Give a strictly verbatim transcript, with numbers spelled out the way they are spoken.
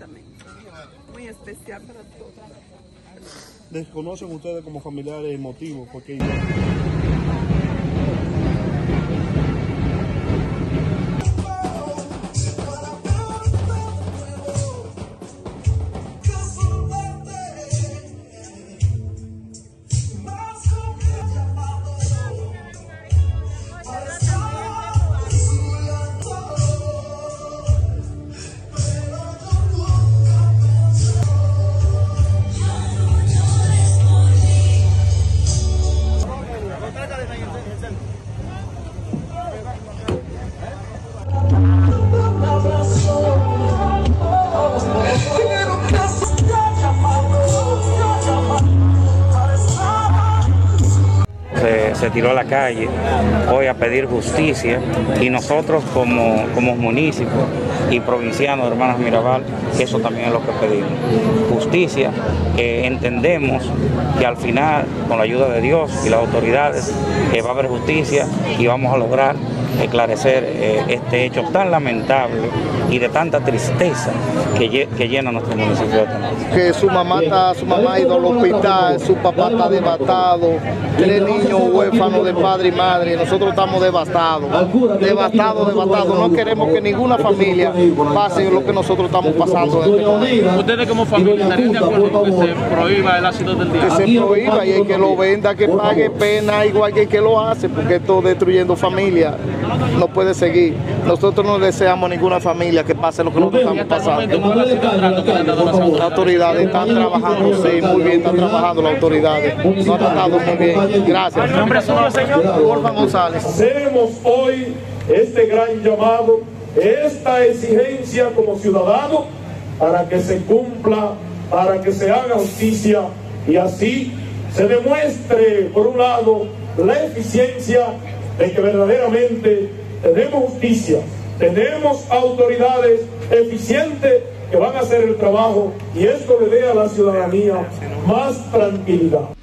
Exactamente. Muy especial para todos. ¿Desconocen ustedes como familiares el motivo? Porque Se, se tiró a la calle hoy a pedir justicia y nosotros como, como municipios y provincianos de Hermanas Mirabal, eso también es lo que pedimos. Justicia, eh, entendemos que al final, con la ayuda de Dios y las autoridades, eh, va a haber justicia y vamos a lograr esclarecer eh, este hecho tan lamentable y de tanta tristeza que, que llena nuestro municipio de Tenace. Que su mamá está, su mamá ha ido al hospital, su papá está devastado, tres niños huérfanos de padre y madre, nosotros estamos devastados, devastados, devastados. No queremos que ninguna familia pase lo que nosotros estamos pasando. ¿Ustedes como familia estarían de acuerdo con que se prohíba el ácido del día? Que se prohíba y el que lo venda, que pague pena, igual que el que lo hace, porque esto destruyendo familia no puede seguir. Nosotros no deseamos a ninguna familia que pase lo que nosotros estamos pasando. Las autoridades están trabajando, sí, muy bien, están trabajando las autoridades. Nos han tratado muy bien. Gracias. ¿El nombre es suyo, señor? Borja González. Hacemos hoy este gran llamado, esta exigencia como ciudadanos para que se cumpla, para que se haga justicia y así se demuestre, por un lado, la eficiencia de que verdaderamente tenemos justicia, tenemos autoridades eficientes que van a hacer el trabajo y esto le dé a la ciudadanía más tranquilidad.